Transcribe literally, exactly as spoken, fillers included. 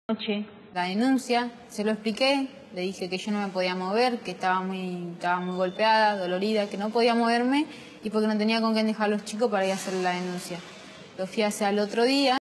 Noche. La denuncia, se lo expliqué, le dije que yo no me podía mover, que estaba muy, estaba muy golpeada, dolorida, que no podía moverme y porque no tenía con quién dejar a los chicos para ir a hacer la denuncia. Lo fui hacia el otro día.